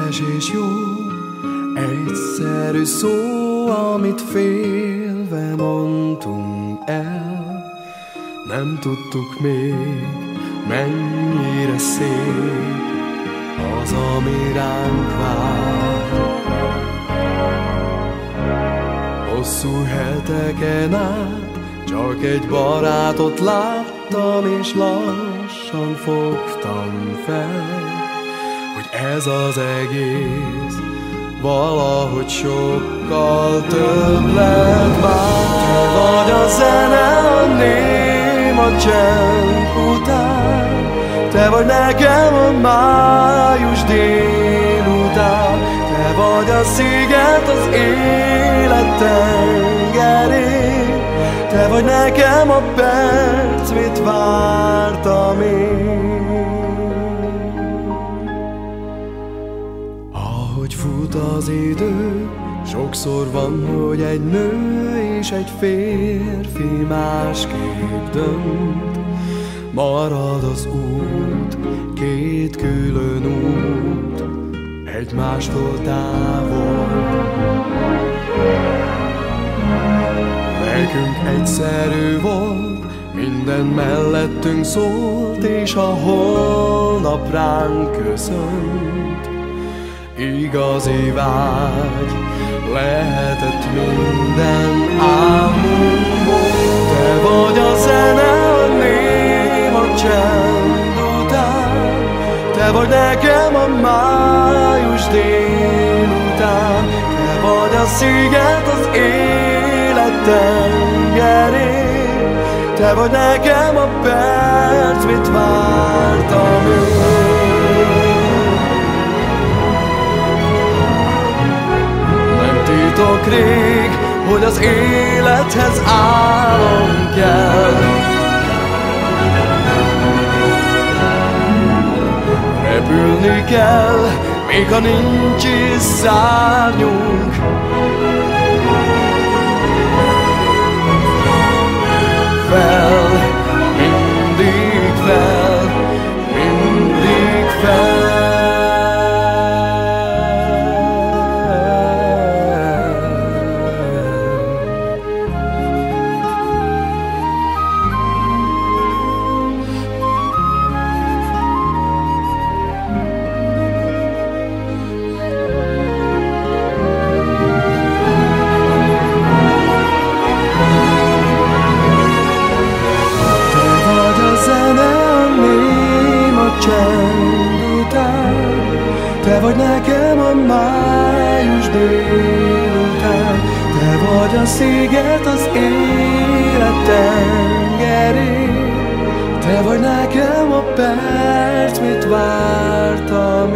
Kedves és jó, egyszerű szó, amit félve mondtunk el. Nem tudtuk még, mennyire szép az, ami ránk vár. Hosszú heteken át csak egy barátot láttam, és lassan fogtam fel, hogy ez az egész valahogy sokkal több lett már. Te vagy a zene a néma csend után, te vagy nekem a május délután, te vagy a sziget az élet tengerén, te vagy nekem a perc, mit vártam én. Ahogy fut az idő, sokszor van, hogy egy nő és egy férfi másképp dönt. Marad az út, két külön út, egymástól távol. Nekünk egyszerű volt, minden mellettünk szólt, és a holnap ránk köszönt. Igazi vágy lehetett minden álmunkból. Te vagy a zene a néma csend után, te vagy nekem a május délután, te vagy a sziget az élet tengerén, te vagy nekem a perc, mit vártam én. Titok rég, hogy az élethez álom kell. Repülni kell, még ha nincs is szárnyunk. Fel, mindig fel, mindig fel. Te vagy nekem a május délután, te vagy a sziget az élet tengerén, te vagy nekem a perc, mit vártam